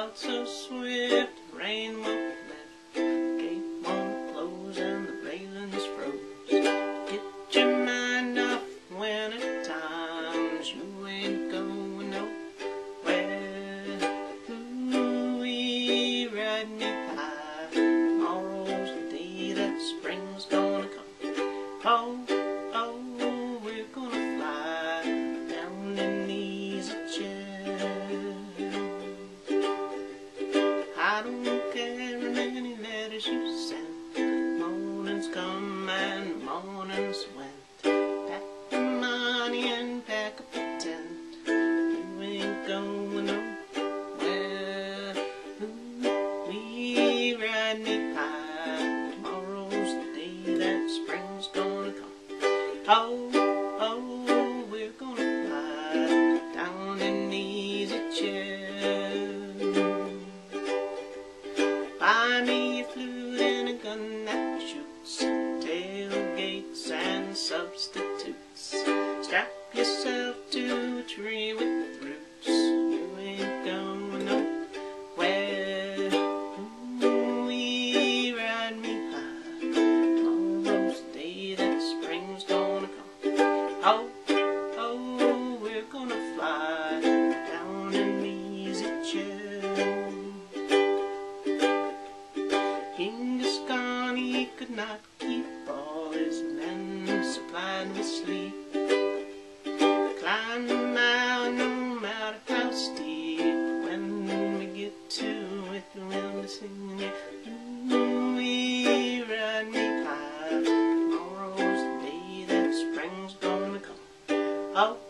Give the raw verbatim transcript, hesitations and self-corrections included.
out so swift, rain won't let. Game on close and the railings froze. Get your mind off when at times you ain't going nowhere. Ooh-wee, ride me high. Tomorrow's the day that spring's gonna come. Oh, oh, we're gonna fly down in the easy chair. I don't care how many letters you send. Mornings come and mornings went. Pack the money and pack up the tent. You ain't going nowhere. Ooh-wee, ride me high. Tomorrow's the day that spring's gonna come. Oh, oh, we're gonna fly down in the easy chair. Buy me a flute and a gun that shoots, tailgates and substitutes. Strap yourself to a tree with roots. You ain't going nowhere. Ooh-wee, ride me high. Tomorrow's the day that spring's gonna come. Oh, oh, we're gonna fly down in the easy chair. Genghis Khan, he could not keep all his men supplied with sleep. Climb the mountain no matter how steep. When we get to it, we'll be singing it. Ooh-wee, ride me high. Tomorrow's the day that spring's gonna come. Oh,